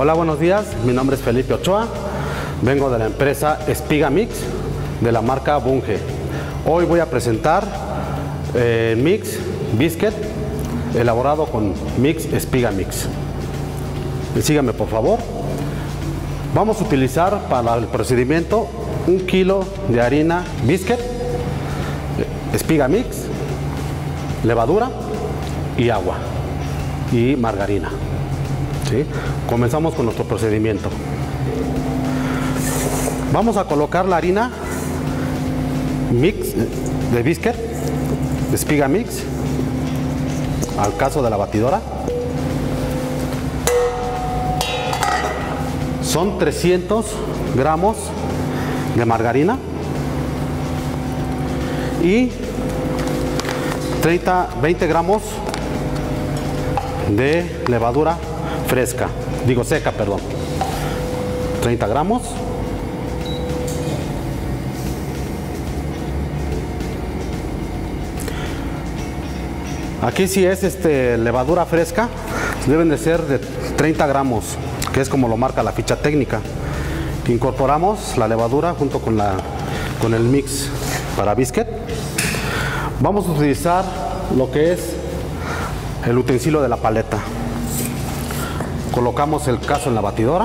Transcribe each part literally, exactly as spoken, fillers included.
Hola, buenos días. Mi nombre es Felipe Ochoa. Vengo de la empresa Espigamix de la marca Bunge. Hoy voy a presentar eh, Mix Biscuit elaborado con Mix Espigamix. Síganme, por favor. Vamos a utilizar para el procedimiento un kilo de harina Biscuit, Espigamix, levadura y agua y margarina. ¿Sí? Comenzamos con nuestro procedimiento. Vamos a colocar la harina mix de biscuit, Espigamix, al caso de la batidora. Son trescientos gramos de margarina y treinta, veinte gramos de levadura fresca, digo seca, perdón. treinta gramos. Aquí si es este levadura fresca, deben de ser de treinta gramos, que es como lo marca la ficha técnica. Incorporamos la levadura junto con, la, con el mix para biscuit. Vamos a utilizar lo que es el utensilio de la paleta. Colocamos el caso en la batidora.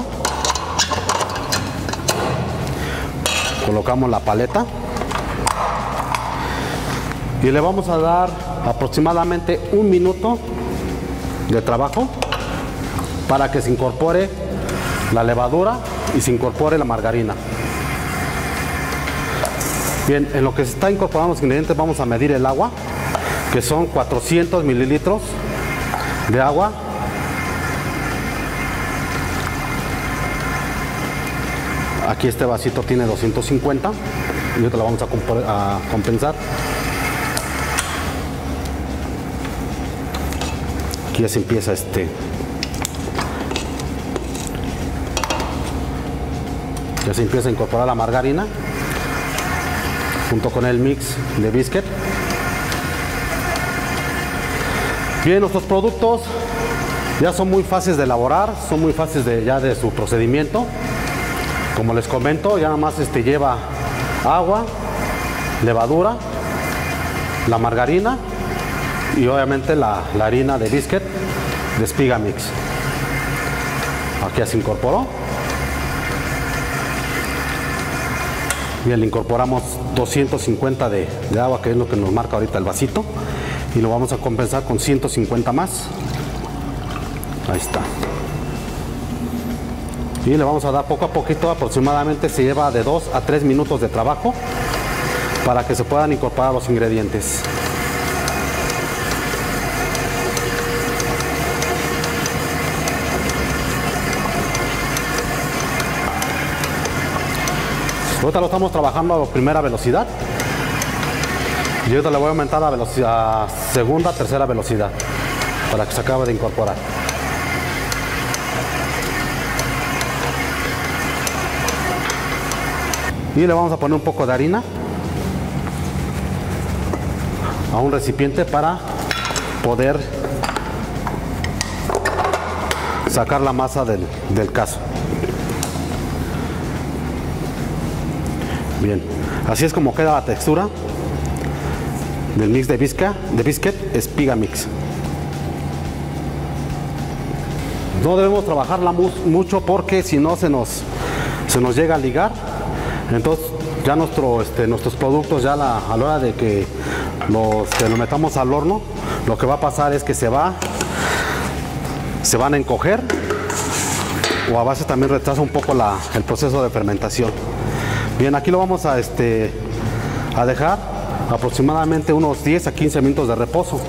Colocamos la paleta. Y le vamos a dar aproximadamente un minuto de trabajo para que se incorpore la levadura y se incorpore la margarina. Bien, en lo que se está incorporando los ingredientes vamos a medir el agua, que son cuatrocientos mililitros de agua. Aquí este vasito tiene doscientos cincuenta y ahorita lo vamos a, a compensar. Aquí ya se empieza este ya se empieza a incorporar la margarina junto con el mix de biscuit. Bien, nuestros productos ya son muy fáciles de elaborar, son muy fáciles de, ya de su procedimiento. Como les comento, ya nada más este, lleva agua, levadura, la margarina y obviamente la, la harina de biscuit de Espigamix. Aquí ya se incorporó. Bien, le incorporamos doscientos cincuenta de, de agua, que es lo que nos marca ahorita el vasito, y lo vamos a compensar con ciento cincuenta más. Ahí está. Y le vamos a dar poco a poquito, aproximadamente se lleva de dos a tres minutos de trabajo para que se puedan incorporar los ingredientes. Ahorita lo estamos trabajando a primera velocidad y ahorita le voy a aumentar la velocidad a segunda, tercera velocidad para que se acabe de incorporar. Y le vamos a poner un poco de harina a un recipiente para poder sacar la masa del, del caso. Bien, así es como queda la textura del mix de bisca, de biscuit Espigamix. No debemos trabajarla mu mucho porque si no se nos, se nos llega a ligar. Entonces ya nuestro, este, nuestros productos ya la, a la hora de que los, que los metamos al horno, lo que va a pasar es que se va se van a encoger, o a base también retrasa un poco la, el proceso de fermentación. Bien, aquí lo vamos a, este, a dejar aproximadamente unos diez a quince minutos de reposo.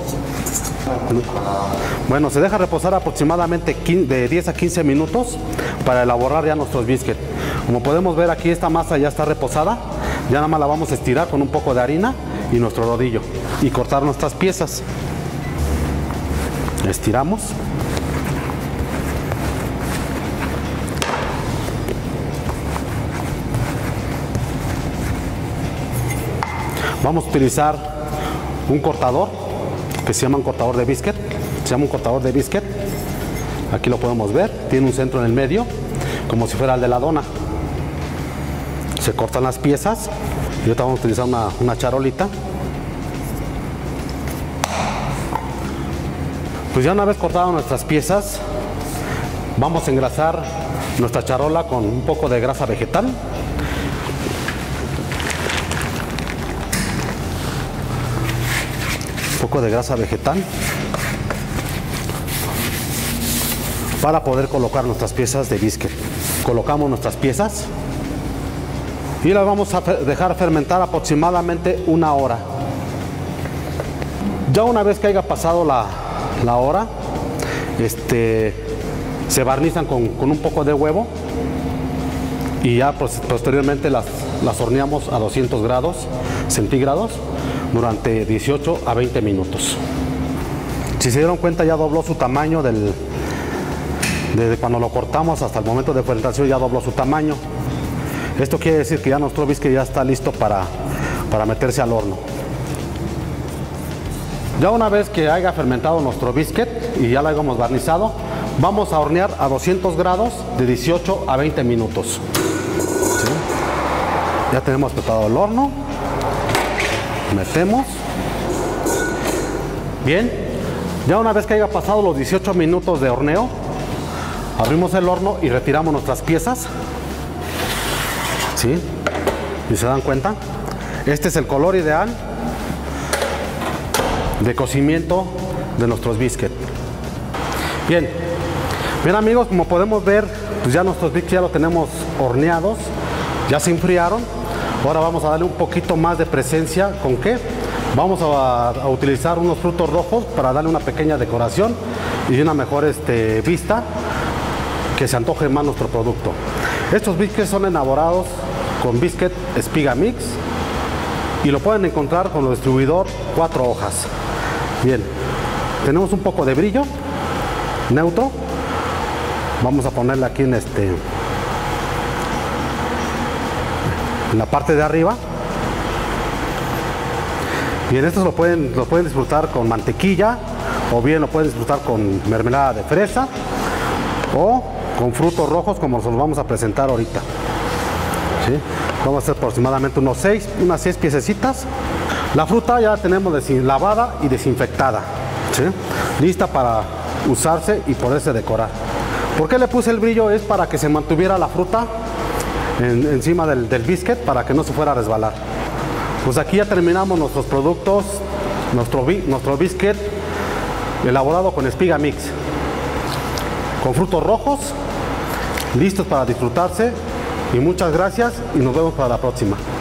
Bueno, se deja reposar aproximadamente de diez a quince minutos para elaborar ya nuestros biscuits. Como podemos ver, aquí esta masa ya está reposada. Ya nada más la vamos a estirar con un poco de harina y nuestro rodillo y cortar nuestras piezas. Estiramos. Vamos a utilizar un cortador que se llama un cortador de biscuit, se llama un cortador de biscuit Aquí lo podemos ver, tiene un centro en el medio, como si fuera el de la dona. Se cortan las piezas y ahorita vamos a utilizar una, una charolita. Pues ya una vez cortadas nuestras piezas, vamos a engrasar nuestra charola con un poco de grasa vegetal. Un poco de grasa vegetal para poder colocar nuestras piezas de biscuit. Colocamos nuestras piezas y las vamos a dejar fermentar aproximadamente una hora. Ya una vez que haya pasado la, la hora, este, se barnizan con, con un poco de huevo y ya posteriormente las, las horneamos a doscientos grados centígrados durante dieciocho a veinte minutos. Si se dieron cuenta, ya dobló su tamaño del, desde cuando lo cortamos hasta el momento de fermentación, ya dobló su tamaño. Esto quiere decir que ya nuestro biscuit ya está listo para, para meterse al horno. Ya una vez que haya fermentado nuestro biscuit y ya lo hayamos barnizado, vamos a hornear a doscientos grados de dieciocho a veinte minutos. ¿Sí? Ya tenemos preparado el horno. Metemos. Bien. Ya una vez que haya pasado los dieciocho minutos de horneo, abrimos el horno y retiramos nuestras piezas. ¿Sí? ¿Y se dan cuenta? Este es el color ideal de cocimiento de nuestros biscuits. Bien, bien amigos, como podemos ver, pues ya nuestros biscuits ya los tenemos horneados, ya se enfriaron. Ahora vamos a darle un poquito más de presencia. ¿Con qué? Vamos a, a utilizar unos frutos rojos para darle una pequeña decoración y una mejor este, vista, que se antoje más nuestro producto. Estos biscuits son elaborados con biscuit espiga mix y lo pueden encontrar con el distribuidor Cuatro Hojas. Bien, tenemos un poco de brillo neutro. Vamos a ponerle aquí en este en la parte de arriba. Bien, estos lo pueden, lo pueden disfrutar con mantequilla, o bien lo pueden disfrutar con mermelada de fresa o con frutos rojos, como los vamos a presentar ahorita. ¿Sí? Vamos a hacer aproximadamente unos seis, unas seis piececitas. La fruta ya la tenemos lavada y desinfectada, ¿sí? Lista para usarse y poderse decorar. ¿Por qué le puse el brillo? Es para que se mantuviera la fruta en, encima del, del biscuit, para que no se fuera a resbalar. Pues aquí ya terminamos nuestros productos, nuestro, nuestro biscuit elaborado con espiga mix, con frutos rojos, listos para disfrutarse. Y muchas gracias y nos vemos para la próxima.